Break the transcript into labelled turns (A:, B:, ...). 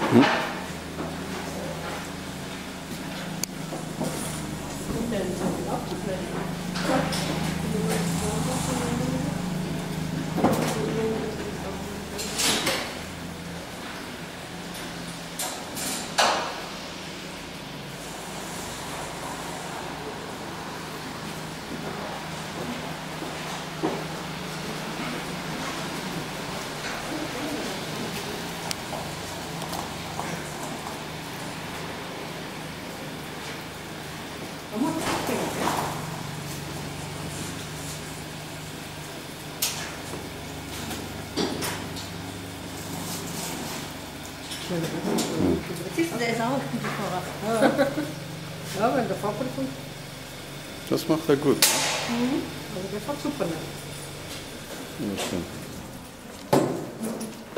A: Hm?
B: Siehst du, der ist auch gut vorrat.
C: Ja, wenn der Fabrikant.
A: Das macht er gut.
C: Also der fährt super.
A: Ja, stimmt.